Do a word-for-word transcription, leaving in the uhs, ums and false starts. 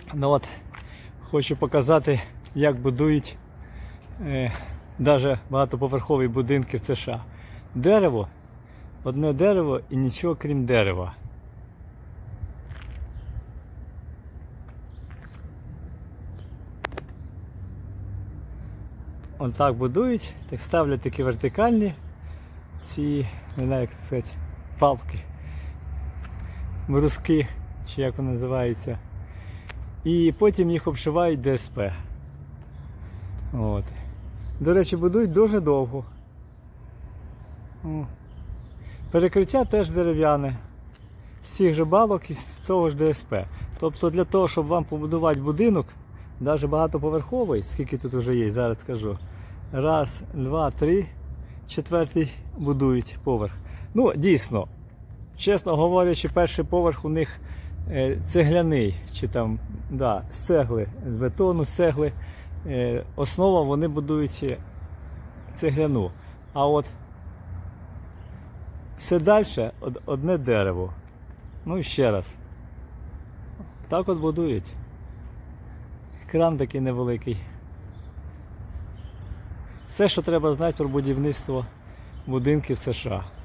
Ну от, хочу показати, як будують е, навіть багатоповерхові будинки в США. Дерево, одне дерево і нічого крім дерева. Он так будують, так ставлять такі вертикальні ці, не знаю як сказати, палки, бруски, чи як вони називаються. І потім їх обшивають Д С П. От. До речі, будують дуже довго. О. Перекриття теж дерев'яне. З цих же балок і з того ж Д С П. Тобто для того, щоб вам побудувати будинок, навіть багатоповерховий, скільки тут вже є, зараз скажу. Раз, два, три, четвертий будують поверх. Ну, дійсно, чесно говорячи, перший поверх у них е, цегляний, чи там, да, з цегли, з бетону, з цегли. Е, основа вони будують цегляну. А от все далі одне дерево. Ну і ще раз. Так от будують. Кран такий невеликий. Все, що треба знати про будівництво будинків в США.